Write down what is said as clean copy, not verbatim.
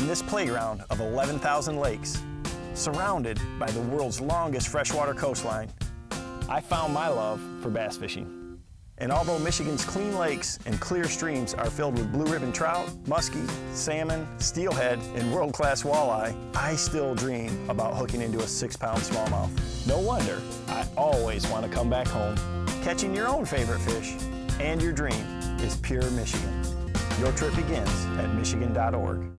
In this playground of 11,000 lakes, surrounded by the world's longest freshwater coastline, I found my love for bass fishing. And although Michigan's clean lakes and clear streams are filled with blue ribbon trout, muskie, salmon, steelhead, and world-class walleye, I still dream about hooking into a 6-pound smallmouth. No wonder I always want to come back home. Catching your own favorite fish and your dream is pure Michigan. Your trip begins at Michigan.org.